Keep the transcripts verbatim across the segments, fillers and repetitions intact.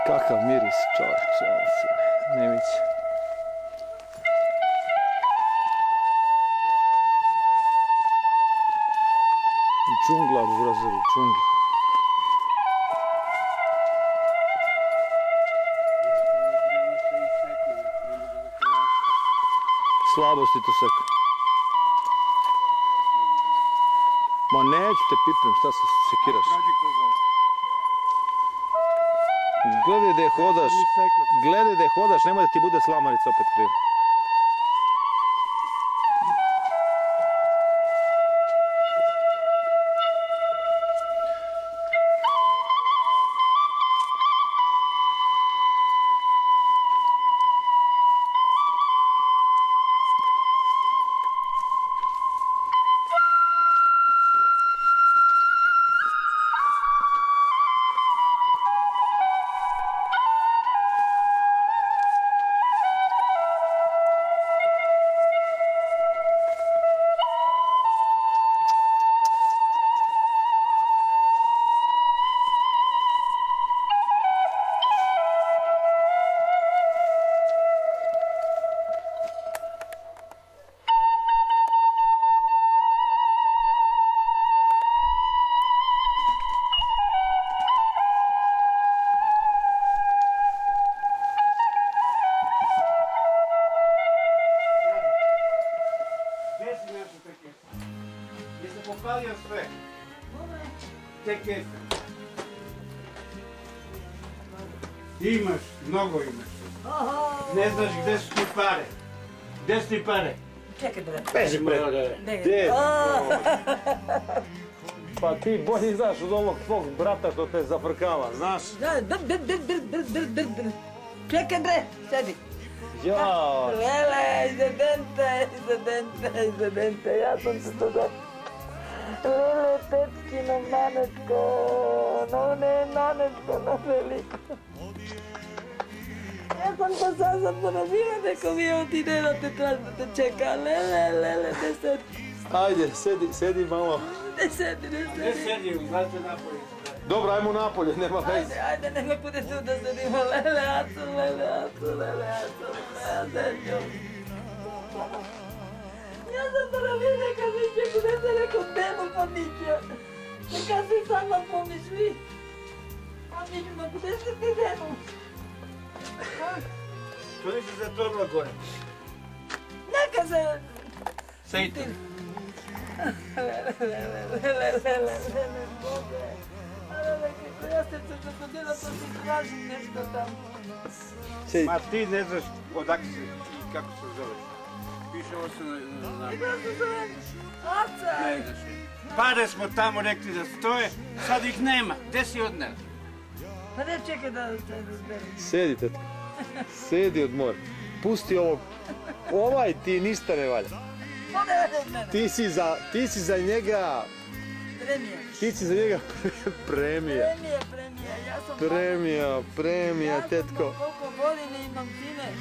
Kakav miris, čovječe, ne viće. Džungla, burazeru, džungla. Slabosti to seka. Ma neću te pipnem, šta se sekiraš? Gledaj da je hodaš, gledaj da je hodaš, nemoj da ti bude slamarica opet kriva. Popalio sve. Te kese. Imaš, mnogo imaš. Ne znaš gdje su ti pare. Gdje su ti pare? Čekaj bre. Beži pre. Gdje? Pa ti bolje znaš od ovog tvog brata što te zafrkava, znaš? Čekaj bre, sedi. Jao. Lele, izadente, izadente, izadente, ja sam se to da... Lele, tetkino nanečko, no ne nanečko, no veliko. Ja sam to sad zaboravila, neko mi je otide da te traži da te čeka, lele, lele, ne sedi. Ajde, sedi, sedi malo. Ne sedi, ne sedi. Ne sedi, znate napolje. Dobro, ajmo napolje, nema veze. Ajde, ajde, nemoj bude tu da sedimo, lele, acu, lele, acu, lele, acu, lele, acu. Ja sam zaboravila neka mišlja, kuda se rekao demo pa mišlja. Neka si sama pomisli. A mišljima, kuda se ti demo? To nisi zatvorila gore. Neka se... Sejte. Lele, lele, lele, lele, lele, Bože. Lele, kako ja se se zagodila, pa ti tražim nešto tamo. Ma ti ne znaš odakle se i kako se zove. Piše ovo se na... I da se zove... Aca! Ne znaš. Pare smo tamo rekli da stoje, sad ih nema. Gdje si odnela? Pa ne čekaj da se razberim. Sedi, tetko. Sedi odmor. Pusti ovog. Ovaj ti ništa ne valja. Ti si za, ti si za njega... Premija. Ti si za njega premija. Premija, premija. Ja sam... Premija, premija, tetko. Ja sam koliko godine imam sine.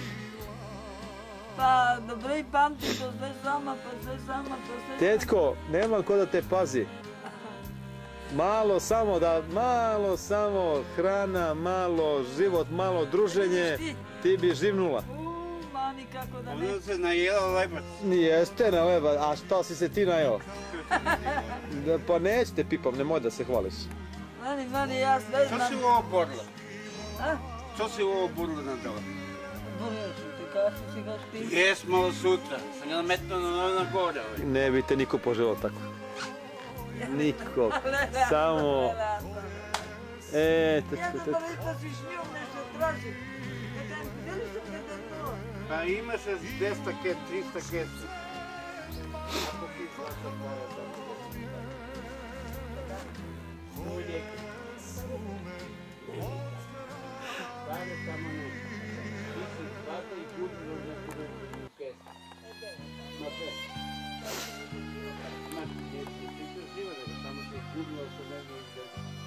Pa dobro i pamtim to sve sama, pa sve sama, pa sve... Tetko, nema ko da te pazi. Malo samo da, malo samo hrana, malo život, malo druženje, ti bi živnula. Uuu, mani kako da ne... Onda se najela lebac. Jeste na leba, a šta si se ti najeo? Pa neću te pipam, nemoj da se hvališ. Mani, mani, ja sve znam... Što si u ovo borila? A? Što si u ovo borila na dole? Borio ću ti, kako si ga štim? Jes malo sutra, sam ga metno na gore. Ne bi te niko poželao tako. Niko. Samo... E, Ja sam da već da si šmijom nešto traži. Gdje li sam te to? Pa imaš dvesta ket, trista kesa. Ako ti zlata para tamo. Uvijek. Pare tamo ne. Ti si zlata i gudno za kudu u kesu. Ma sve. Ma ti to živa da samo se gudno sa ne znam gdje.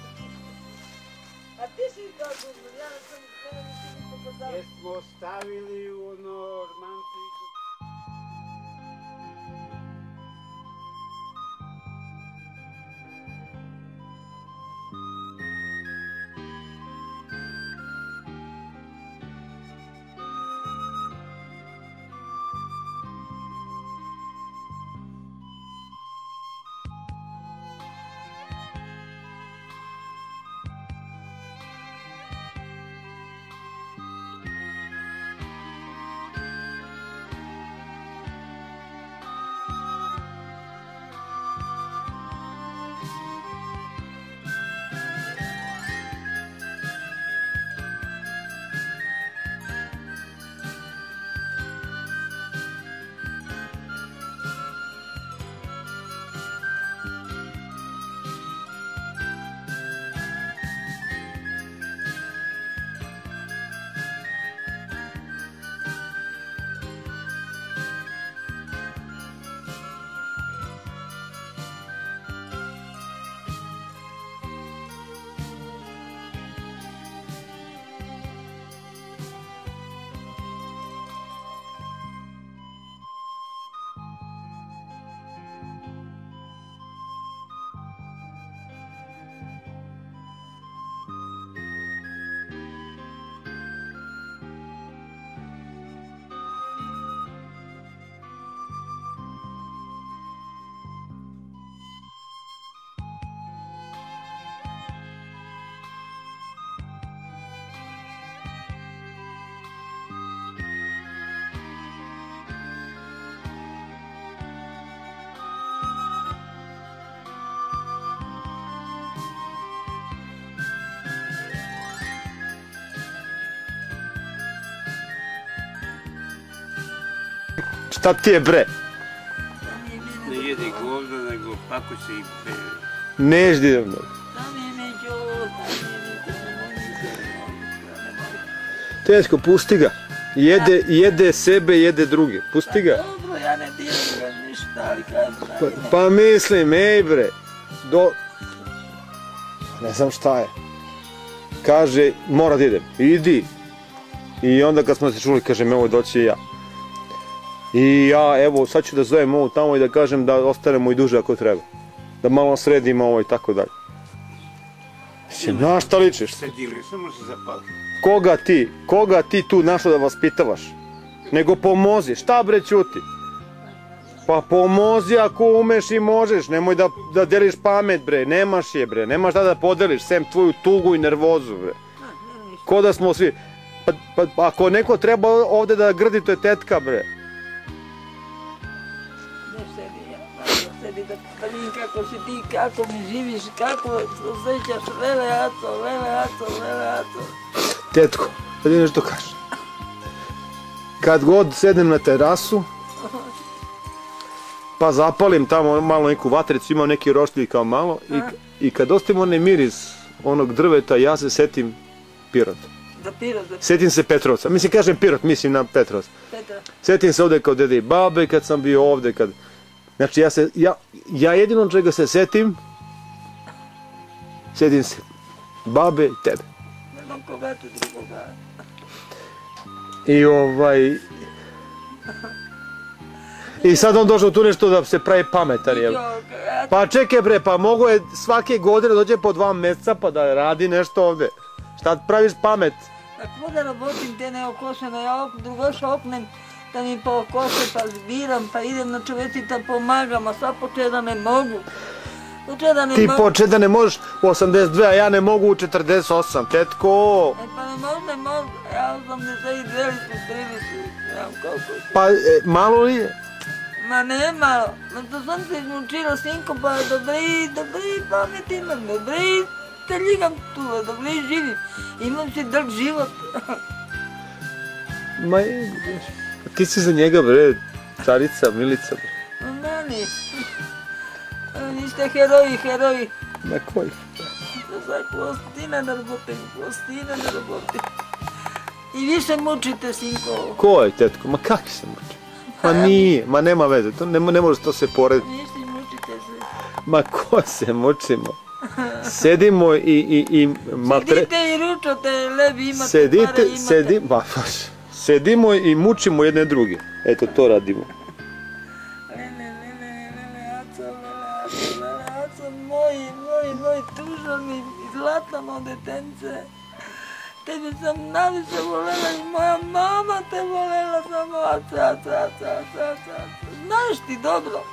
A ti si to gudno, ja sam mene nisi niko podao. Jesmo stavili u ono ormanci. Šta ti je bre? Ne jede govno, nego pakuće i pe... Ne ždi. Tam je među, tam je među, Teško, pusti ga. Jede, jede sebe, jede druge. Pusti ga. dobro, ja ne dijelim ga ništa, ali kažem, Pa, pa mislim, ej bre. Do... Ne znam šta je. Kaže, mora da idem. Idi. I onda kad smo se čuli, kažem, evo doći i ja. I ja, evo, sad ću da zovem ovo tamo i da kažem da ostanemo i duže ako treba. Da malo sredimo ovo i tako dalje. Mislim, na šta ličiš? Sedili, samo se zapali. Koga ti, koga ti tu našao da vas pitavaš? Nego pomozi, šta bre ćuti? Pa pomozi ako umeš i možeš, nemoj da, da deliš pamet bre, nemaš je bre, nemaš šta da podeliš, sem tvoju tugu i nervozu bre. Ko da smo svi, pa, pa, pa ako neko treba ovde da grdi, to je tetka bre. Ne sedi, ja, malo sedi da da vidim kako si ti, kako mi živiš, kako osjećaš, vele aco, vele aco, vele aco. Tetko, da ti nešto kažem. Kad god sednem na terasu, pa zapalim tamo malo neku vatricu, imam neki roštilj kao malo, i, i kad ostavim onaj miris onog drveta, ja se setim Pirota. Da Pirot, da Setim se Petrovca, mislim kažem Pirot, mislim na Petrovca. Petra. Setim se ovde kao dede i babe, kad sam bio ovde, kad... Znači ja se, ja, ja jedino čega se setim, setim se babe i tebe. Ne znam koga tu drugoga. I ovaj... I sad on došao tu nešto da se pravi pametan, jel? Pa čekaj bre, pa mogo je svake godine dođe po dva mjeseca pa da radi nešto ovde. Šta praviš pamet? Kako da rabotim te neokošene, ja drugoša opnem da mi po kose pa zbiram, pa idem na čoveci da pomagam, a sad poče da ne mogu. Poče da ne Ti mogu. poče da ne možeš u osamdeset dve, a ja ne mogu u četrdeset osam, tetko. E pa ne mogu, ne mogu, ja osamdeset dve su trideset, ja koliko su. Pa e, malo li je? Ma ne malo, ma to sam se izmučila sinko, pa dobri, dobri pamet imam, dobri te ljigam tu, dobri živim, imam si drg život. Ma je, ti si za njega bre, carica, milica bre. Ma meni, vi ste heroji, heroji. Ma koji? To sad plostina da rabotim, plostina da rabotim. I vi se mučite, sinko. Ko je tetko? Ma kakvi se muči? Ma nije, ma nema veze, to ne, ne može to se porediti. Vi se mučite se. Ma ko se mučimo? Sedimo i, i, i matre... Sedite i ručate, lebi imate Sedite, pare, imate. sedi... ba, baš. Sedimo i mučimo jedne druge. Eto, to radimo. Lele, lele, lele, aco, lele, aco, lele, aco, moj, moj, moj tužani i zlatano detence. Tebe sam najviše volela i moja mama te volela samo aco, aco, aco, aco, aco, aco. Znaš ti dobro.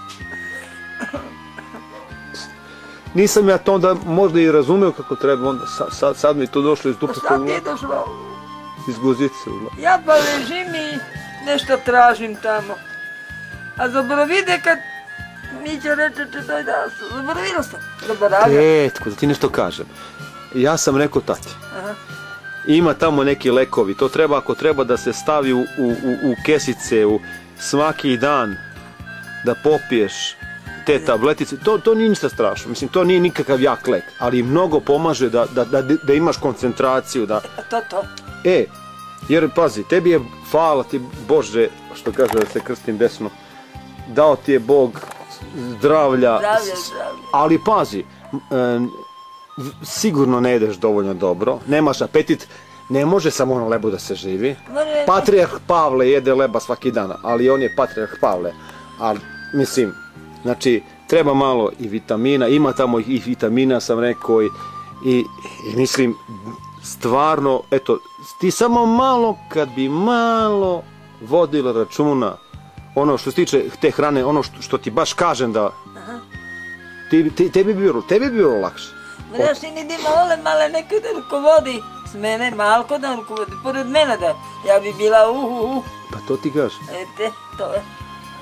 Nisam ja to onda možda i razumeo kako treba, onda sad, sad, sad mi to došlo iz Pa dupa šta ti je došlo? iz guzice. Ja pa ležim i nešto tražim tamo. A zaboravide kad Mića reče če doj da su. Zaboravila sam. Zaboravila. Tetko, da ti nešto kažem. Ja sam rekao tati. Aha. Ima tamo neki lekovi, to treba ako treba da se stavi u, u, u, u kesice u svaki dan da popiješ te tabletice, to, to nije ništa strašno, mislim to nije nikakav jak lek, ali mnogo pomaže da, da, da, da imaš koncentraciju, da... A to to. E, jer pazi, tebi je, hvala ti Bože, što kaže da se krstim desno, dao ti je Bog zdravlja, Zdravlje, zdravlje. ali pazi, e, sigurno ne jedeš dovoljno dobro, nemaš apetit, ne može samo na lebu da se živi. Može... Patrijarh Pavle jede leba svaki dan, ali on je patrijarh Pavle. Ali, mislim, znači, treba malo i vitamina, ima tamo i vitamina, sam rekao, i, i, i mislim, stvarno, eto, ti samo malo, kad bi malo vodila računa, ono što se tiče te hrane, ono što, što ti baš kažem da, Aha. ti, ti, tebi bi bilo, tebi bi bilo lakše. Mreš ti nidi male, male neke da rukovodi. S mene malko da rukovodi, pored mene da. Ja bi bila uhu, uh. Pa to ti kažem. Ete, to je.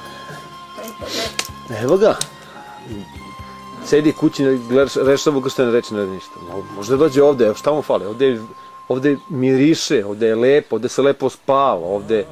Evo ga. Sedi kući, gledaš, rešava ga što ne reče ne ništa. Možda dođe ovde, evo šta mu fali, ovde, ovde miriše, ovde je lepo, ovde se lepo spava, ovde...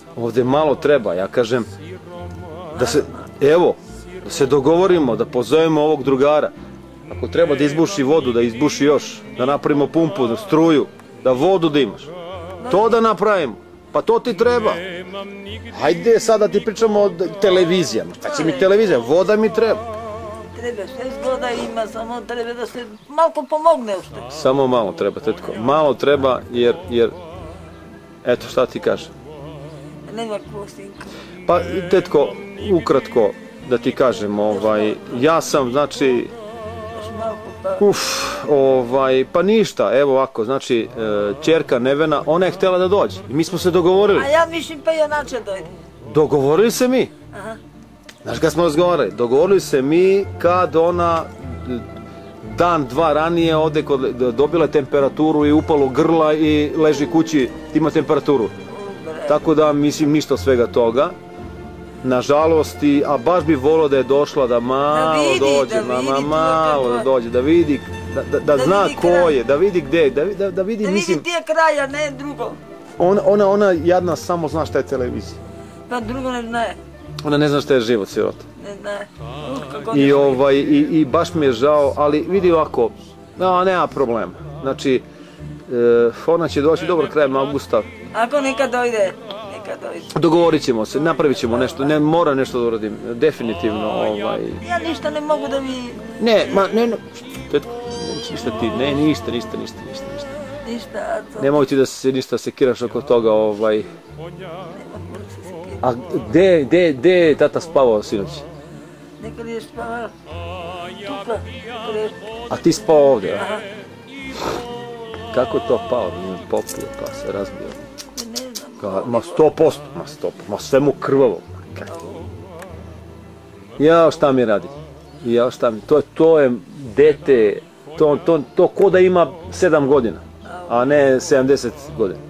ovdje malo treba, ja kažem, da se, evo, da se dogovorimo, da pozovemo ovog drugara. Ako treba da izbuši vodu, da izbuši još, da napravimo pumpu, da struju, da vodu da imaš. To da napravimo, pa to ti treba. Hajde sad da ti pričamo o televizijama, šta će mi televizija, voda mi treba. Treba, sve zgoda ima, samo treba da se malko pomogne ušte. Samo malo treba, tetko, malo treba jer, jer, eto šta ti kažem. Nema ko, sinko. Pa, tetko, ukratko da ti kažem, ovaj, ja sam, znači, Još malko pa... uf, ovaj, pa ništa, evo ovako, znači, e, ćerka Nevena, ona je htjela da dođe i mi smo se dogovorili. A ja mislim pa i onače dojde. Dogovorili se mi. Aha. Znaš kad smo razgovarali, dogovorili se mi kad ona dan, dva ranije ode kod, dobila temperaturu i upalo grla i leži kući, ima temperaturu. Tako da mislim ništa od svega toga. Nažalost, i, a baš bi volio da je došla da malo Da vidi, dođe, da ma, vidi ma, to, malo to, da to. dođe, da vidi, da, da, da Da zna vidi ko kraj. je, da vidi gdje, da, da, da vidi, Da mislim, vidi ti kraja, ne drugo. ona, ona, ona jadna samo zna šta je televizija. Pa drugo ne znaje. Ona ne zna šta je život, sirota. Ne znaje. Uh, kako I, ne ovaj, i, i baš mi je žao, ali vidi ovako, no, nema problema. Znači, e, ona će doći dobro krajem augusta. Ako neka dojde, neka dojde. Dogovorit ćemo se, napravit ćemo nešto, ne mora nešto da uradim, definitivno. Ovaj. Ja ništa ne mogu da mi... Ne, ma, ne, ne, tetko, ništa ti, ne, ništa, ništa, ništa, ništa, ništa. Ništa, a to... Nemoj ti da se ništa sekiraš oko toga, ovaj. Nema ko da se sekira. A gde, gde, gde je tata spavao sinoć? Neka li je spavao. Tuka, kre... A ti spao ovdje, a? Aha. Kako je to pao? Nije popio, pa se razbio. Ne znam. Ka, ma sto posto, ma sto, ma sve mu krvavo. Ja šta mi radi? Ja šta mi, to, to je dete, to, to, to ko da ima sedam godina, a ne sedamdeset godina.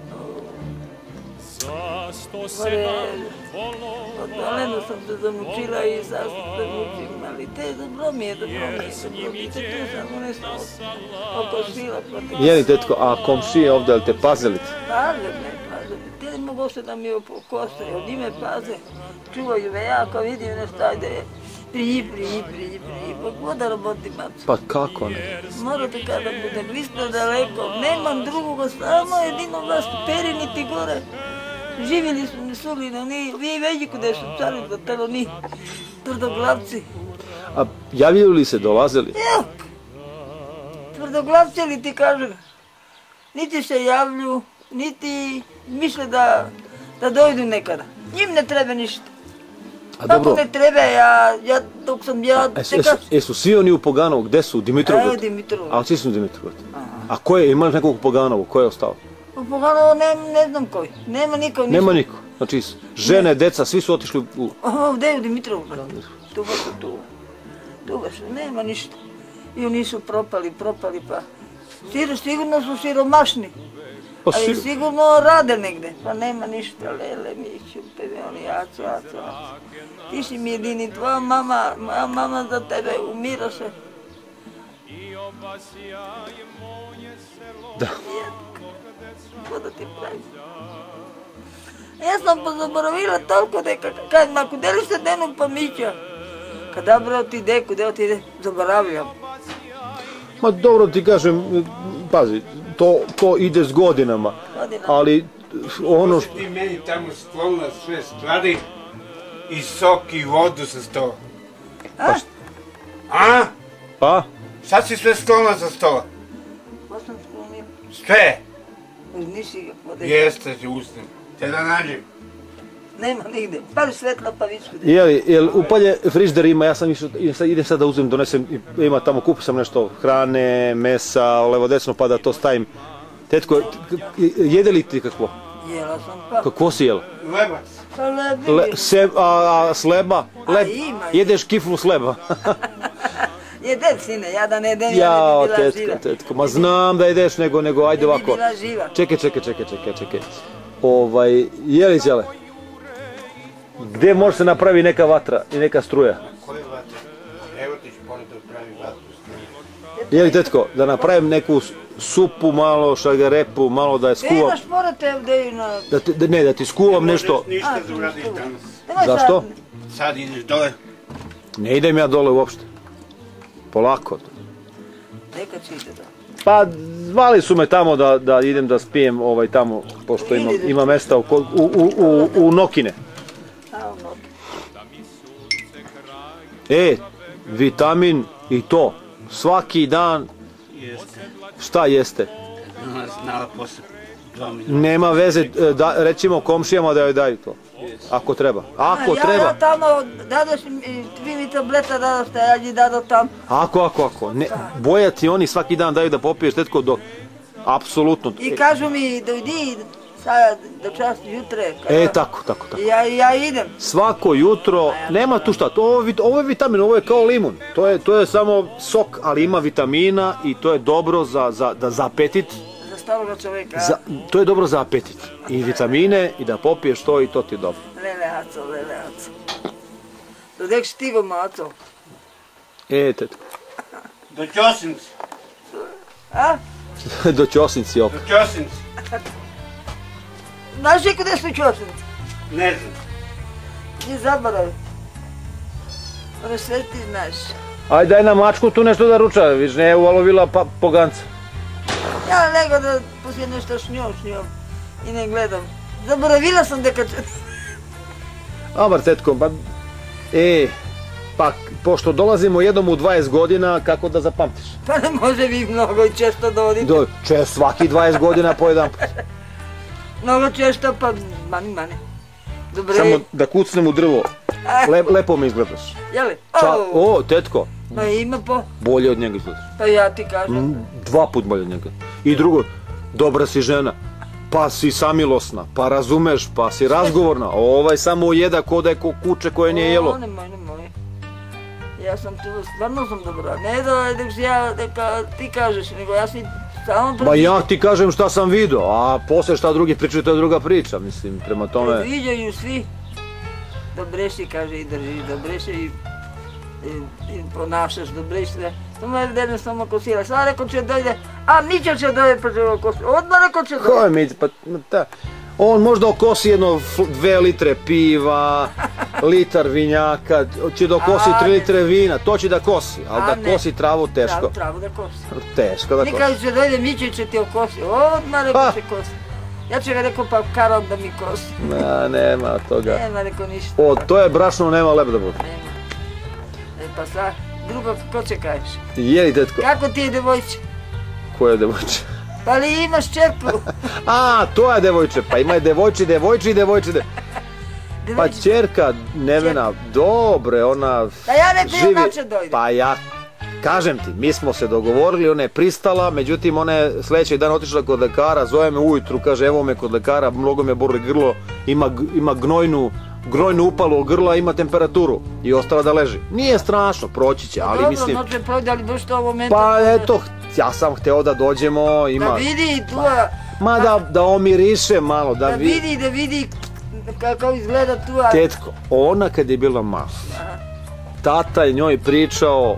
Gore, od malena sam se zamučila i sad se mučim, ali te dobro mi je, dobro mi je, dobro mi je, tu sam nešto oko svila protiv. Jeli tetko, a komšije ovdje, ali te pazili? Paze me, paze me, te ne mogu se da mi okose, od ime paze, čuvaju me, ja ako vidim nešto, ajde, priji, priji, priji, priji, pa voda roboti macu. Pa kako ne? Morate kada budem, vi ste daleko, nemam drugoga, samo jedino vas peri niti gore. Živjeli smo ni suli, no ni, vi već kude su cari do telo ni tvrdoglavci. A javljaju li se, dolazili? Evo, tvrdoglavci li ti kažem, niti se javlju, niti misle da, da dojdu nekada. Njim ne treba ništa. A Kako dobro, ne treba, ja, ja dok sam ja... jesu, jesu, jesu svi oni u Poganovu, gde su? Evo Dimitrovgrad? Dimitrovgrad. A svi su u Dimitrovgrad. A ko je, imaš nekog u Poganovu, ko je ostao? U Poganovu ne, ne znam koji, nema niko, ništa. Nema niko. Znači, žene, deca, svi su otišli u... Ovdje je u Dimitrovgrad, tu baš tu, tu baš, nema ništa. I oni su propali, propali pa, Siro, sigurno su siromašni, Pa ali si- sigurno rade negde, pa nema ništa, lele, Miću, tebe, oni, aco, aco, aco. Ti si mi jedini, tvoja mama, moja mama za tebe umira se. Da. Ko da ti pravim? Ja sam pozaboravila toliko da kad, kad ma kudeli se denu pa Mića. Kada brao ti de, kude ti ide, zaboravljam. Ma dobro ti kažem, pazi, to, to ide s godinama, Godinama. ali ono što... Ti meni tamo sklonila sve stvari i sok i vodu sa stola. A? A? Pa? Sad si sve sklonila sa stola. Ko sam sklonila? Sve. Nisi ga podeš. Jeste, ti usnem. Te da nađem. Nema nigde. Pali svetla pa vidiš kude. Jel, jel upalje frižder ima, ja sam išao, idem sad- idem sad da uzem, donesem, ima tamo, kupio sam nešto hrane, mesa, levo desno pa da to stavim. Tetko, k- k- jede li ti kakvo? Jela sam pa. Kako si jela? Lebac. Pa lebi. Le, se, a, a sleba? Leb, A, ima, jedeš kiflu sleba? Jedem sine, ja da ne jedem, ja Jao, ne bi bila tetko, živa. tetko, ma znam da jedeš, nego, nego, ajde Ne bi ovako. bila živa. Čekaj, čekaj, čekaj, čekaj, čekaj. Ovaj, jeli ćele? Gdje može se napravi neka vatra i neka struja? Koje vatre? Evo ti ću pored da pravi vatru. Je li tetko, da napravim neku supu, malo šargarepu, malo da je skuvam? Imaš morate ovdje na... Da ti, da, ne, da ti skuvam nešto. Ništa da uradiš danas. Nemoj Zašto? sad. Sad ideš dole. Ne idem ja dole uopšte. Polako. Neka ćete da. Pa zvali su me tamo da, da idem da spijem ovaj tamo, pošto ima, ima mesta u, u, u, u, u Nokine. A, ono. E, vitamin i to. Svaki dan, Jeste. šta jeste? Ona znala posle dva minuta. Nema veze, da, recimo komšijama da joj daju to. Ako treba. Ako ja, treba. Ja tamo dadoš mi tri mi tableta dadoš te, ja njih dado tam. Ako, ako, ako. Ne, bojati oni svaki dan daju da popiješ tetko dok... Apsolutno. I kažu mi dojdi sad do čas jutre. E, tako, tako, tako. Ja, ja idem. Svako jutro, nema tu šta, to, ovo, ovo je vitamin, ovo je kao limun. To je, to je samo sok, ali ima vitamina i to je dobro za, za, da za apetit. Za staroga čovjeka. Za, to je dobro za apetit. I vitamine, i da popiješ to i to ti je dobro. Lele, Aco, lele, Aco. Dodek štivo, Aco. E, tetko. Do Ćosinci. A? Do Ćosinci opet. Do Ćosinci. Znaš li kude su Ćosinci? Ne znam. Nije zaboravi. Ono sve ti znaš. Aj daj na mačku tu nešto da ruča, viš ne je uvalovila pa, poganca. Ja nego da poslije nešto šnjom, šnjom. I ne gledam. Zaboravila sam deka... Dobar tetko, pa... E, pa pošto dolazimo jednom u dvadeset godina, kako da zapamtiš? Pa ne može vi mnogo i često da odite. Do, če svaki dvadeset godina po jedan put. Mnogo često pa mani, mani. Dobre. Samo da kucnem u drvo, A, Le, lepo mi izgledaš. jeli? Ča, O, o, tetko, pa ima po. bolje od njega izgledaš. Pa ja ti kažem. Mm, Dva put bolje od njega. I drugo, dobra si žena, pa si samilosna, pa razumeš, pa si razgovorna. Ovaj samo jeda ko da je ko kuće koje nije jelo. O, nemoj, nemoj. Ja sam tu, stvarno sam dobra. Ne da dok si ja, deka ti kažeš, nego ja si samo... Ma ja ti kažem šta sam vidio, a poslije šta drugi pričaju, to je druga priča, mislim, prema tome... Viđaju svi. Dobreši, kaže, i držiš, dobreši i, i, i ponašaš, dobreši sve. Samo je jedno samo kosila. Sada rekao će dojde, a ničo će dojde pa će kosi. Odmah rekao će Ko je dojde. mi, pa, ta, on možda okosi jedno fl- dve litre piva, litar vinjaka, će da kosi A, tri ne. litre vina, to će da kosi, ali A, da ne. kosi travu teško. Travu, travu da kosi. Teško da kosi. Nikad će dojde, Miće će ti okosi. Odmah rekao Pa. će kosi. Ja ću ga rekao pa karam da mi kosi. Ma, nema toga. Nema rekao ništa. O, to je brašno, nema lep da bude. Nema. E pa sad, drugo, ko će kažeš? Je li tetko? Kako ti je devojče? Ko je devojče? Pa li imaš čerku? A, to je devojče, pa ima je devojče, devojče i devojče. De... Pa Devojče. čerka Nevena, dobre, ona Da ja ne pijem živi... nače dojde. Pa ja, kažem ti, mi smo se dogovorili, ona je pristala, međutim ona je sljedećeg dana otišla kod lekara, zove me ujutru, kaže evo me kod lekara, mnogo me boli grlo, ima, g- ima gnojnu, gnojnu upalu grla, ima temperaturu i ostala da leži. Nije strašno, proći će, ali Dobro, mislim... noće projde, ali baš to ovo momenta... Pa eto, ja sam hteo da dođemo, ima... Da vidi tu, a, Ma da, da omiriše malo, da, da vi... vidi, da vidi kako izgleda tu, a... Tetko, ona kad je bila mala, tata je njoj pričao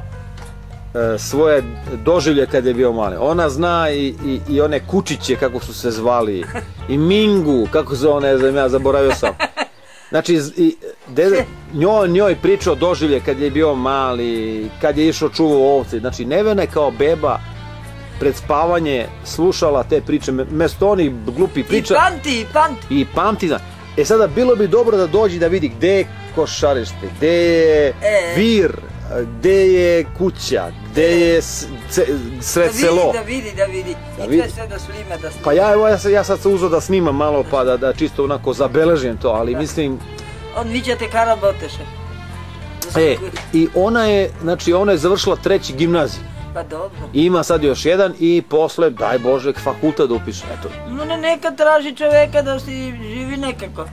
e, svoje doživlje kad je bio mali. Ona zna i, i, i one kučiće kako su se zvali, i Mingu, kako se one, ne znam ja, zaboravio sam. Znači, z- i, dede, njoj, njoj pričao doživlje kad je bio mali, kad je išao čuvao ovce. Znači, Nevena je kao beba pred spavanje slušala te priče, mesto onih glupih I priča. pamti, i pamti. I pamti, zna. E sada bilo bi dobro da dođi da vidi gde je košarište, gde je E. vir, gde je kuća, gde je s- ce- Da sred vidi, selo. da vidi, da vidi. Da I vidi. sve sve da snima, da snima. Pa ja, evo, ja, sam, ja sad sam uzeo da snimam malo pa da, da čisto onako zabeležim to, ali mislim, On viđate karaboteše. Da su e, ku- i ona je, znači ona je završila treći gimnazij. Pa dobro. Ima sad još jedan i posle, daj Bože, fakultet da upiše, eto. No ne, neka traži čoveka da si živi nekako.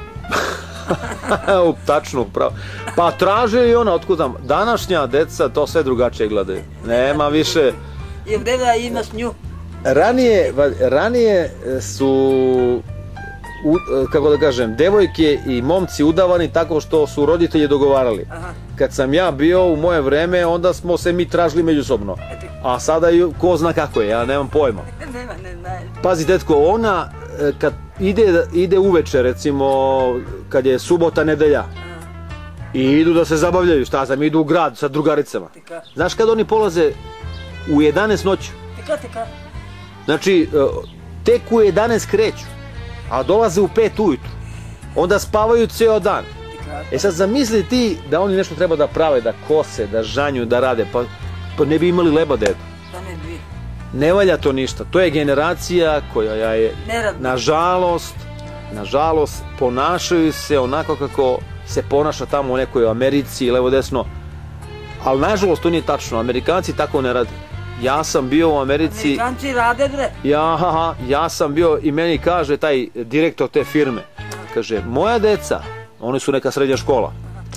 U, tačno, upravo. Pa traže i ona, otkud znam, današnja deca to sve drugačije gledaju. Nema više... I ovdje da ima s nju. Ranije, va- ranije su, u, kako da kažem, devojke i momci udavani tako što su roditelji dogovarali. Aha. Kad sam ja bio u moje vreme, onda smo se mi tražili međusobno. Eto. A sada ju ko zna kako je, ja nemam pojma. Nema, ne znaš. Pazi, tetko, ona e, kad ide, ide uveče, recimo, kad je subota, nedelja, i idu da se zabavljaju, šta znam, idu u grad sa drugaricama. Tika, Znaš kad oni polaze u jedanaest noću? tika, tika. Znači, e, tek u jedanaest kreću, a dolaze u pet ujutru. Onda spavaju ceo dan. Tika. E sad zamisli ti da oni nešto treba da prave, da kose, da žanju, da rade, pa, pa ne bi imali leba da jedu. Pa ne bi. Ne valja to ništa. To je generacija koja je, Neradna. nažalost, nažalost, ponašaju se onako kako se ponaša tamo u nekoj Americi, levo desno. Ali nažalost to nije tačno. Amerikanci tako ne rade. Ja sam bio u Americi, Amerikanci rade, bre. ja, haha, ja sam bio i meni kaže taj direktor te firme, kaže, moja deca, oni su neka srednja škola,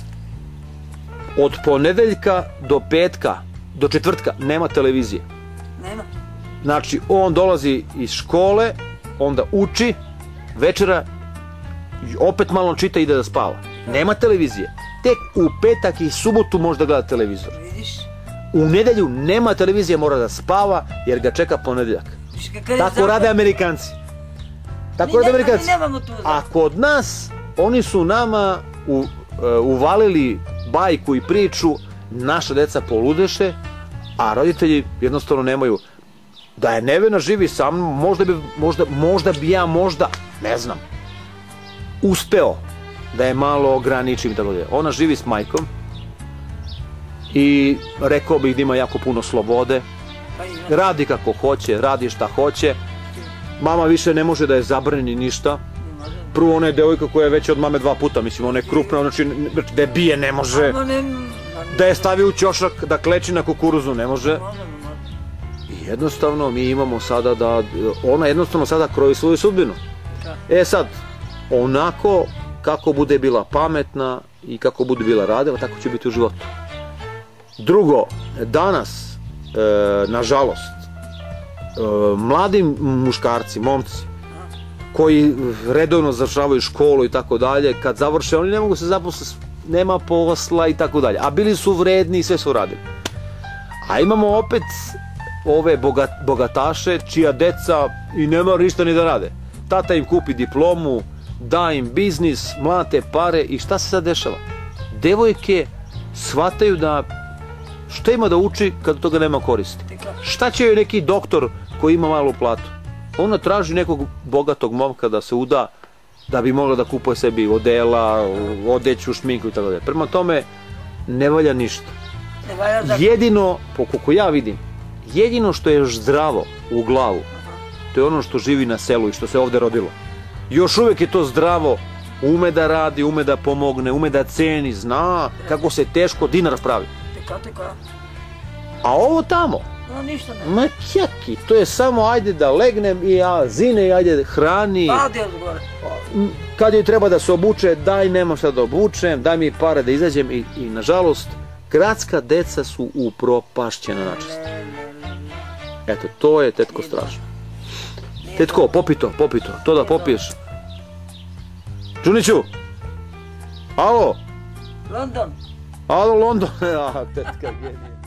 od ponedeljka do petka, do četvrtka nema televizije. Nema. Znači, on dolazi iz škole, onda uči, večera, i opet malo čita i ide da spava. Nema televizije. Tek u petak i subotu može da gleda televizor. Vidiš? U nedelju nema televizije, mora da spava jer ga čeka ponedeljak. Viš kakav je Tako zapad. rade Amerikanci. Tako Mi rade nema- Amerikanci. mi nemamo tu zapad. A kod nas, oni su nama u, e, uvalili bajku i priču, naša deca poludeše, a roditelji jednostavno nemaju. Da je Nevena živi sa mnom, možda bi, možda, možda bi ja možda, ne znam, uspeo da je malo ograničim, tako da je. Ona živi s majkom i rekao bih da ima jako puno slobode, Pa ima. radi kako hoće, radi šta hoće, mama više ne može da je zabrani ništa. Ne može. Prvo, ona je devojka koja je veća od mame dva puta, mislim, ona je krupna, znači da je bije ne može, Ma ne, ma da je stavi u ćošak, da kleči na kukuruzu ne može. ne može, ne može. I jednostavno mi imamo sada da, ona jednostavno sada kroji svoju sudbinu. E sad, onako kako bude bila pametna i kako bude bila radila, tako će biti u životu. Drugo, danas, e, nažalost, e, mladi muškarci, momci, koji redovno završavaju školu i tako dalje, kad završe, oni ne mogu se zaposliti, nema posla i tako dalje. A bili su vredni i sve su radili. A imamo opet ove bogat, bogataše čija deca i nema ništa ni da rade. Tata im kupi diplomu, da im biznis, mlate pare i šta se sad dešava? Devojke shvataju da šta ima da uči kad od toga nema koristi. Šta će joj neki doktor koji ima malu platu? Ona traži nekog bogatog momka da se uda da bi mogla da kupuje sebi odela, odeću, šminku i tako dalje. Prema tome, ne valja ništa. Ne valja za... Jedino, po koliko ja vidim, jedino što je još zdravo u glavu, to je ono što živi na selu i što se ovde rodilo. Još uvek je to zdravo, ume da radi, ume da pomogne, ume da ceni, zna kako se teško dinar pravi. Tika, tika. A ovo tamo, No, ništa ne. ma kjaki, to je samo ajde da legnem i ja zine i ajde hrani. Padi od gore. Kad joj treba da se obuče, daj, nemam šta da obučem, daj mi pare da izađem i, i nažalost, gradska deca su upropašćena načist. Eto, to je, tetko, strašno. Tetko, popi to, popi to, to da popiješ. Čuniću! Alo! London. Alo, London! Ah, tetka, genija.